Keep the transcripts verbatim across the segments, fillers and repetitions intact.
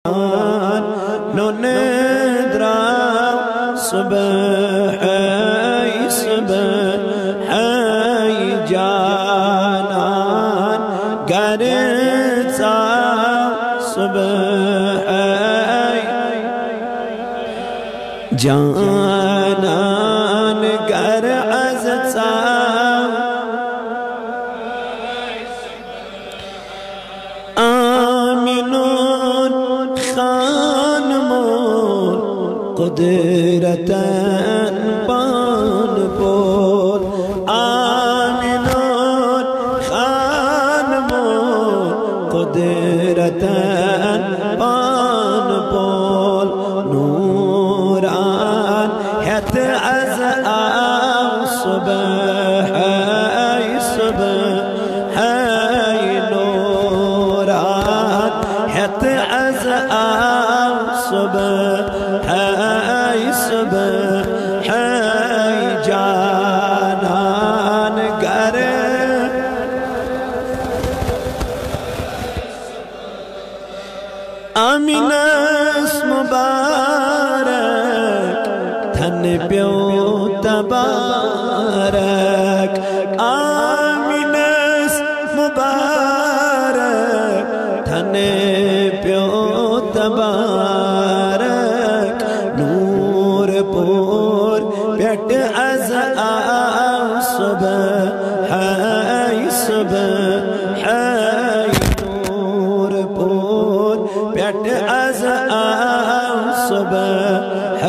نندرا صبح صبح جانان قرصا صبح جانان گر عزتا آمنون خانمون قدرتن پان پول آمنون خانمون قدرتن پان پول نوران هت از آو صبح صبح نوران هت از آو صبح صبح جانان گر آمینس مبارک تن پیو تبارک آمینس مبارک تن پیو تبارک نور پور پیٹ از آو صبح صبح نور پور پیٹ از آو صبح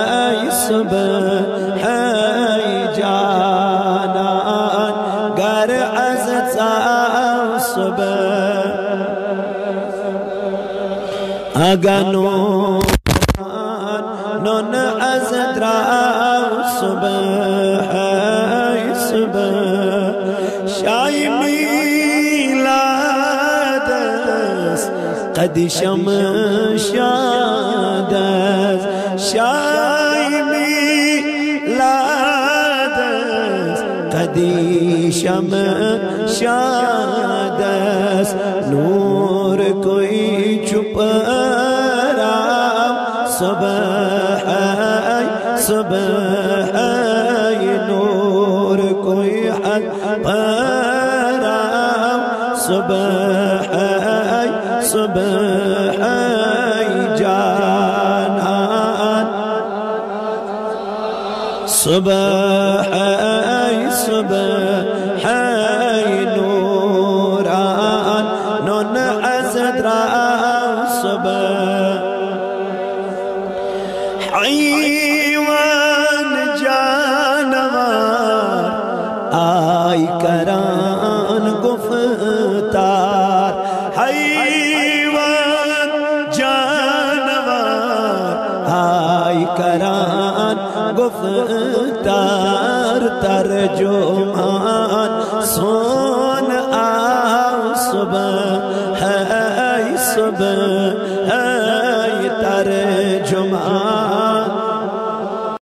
صبح جانان گر از آو صبح اگنو نون از دراو صبح صبح شای میلادس قد شمشادس شای میلادس قد شمشادس نور کوئی چپ صبح صبح نور کوئی حق پرام صبح صبح جانان صبح صبح نوران نون ازدرا صبح حیوان جانوار آئی کران گفتار حیوان جانوار آئی کران گفتار ترجمان سون آو صبح صبح ترجمان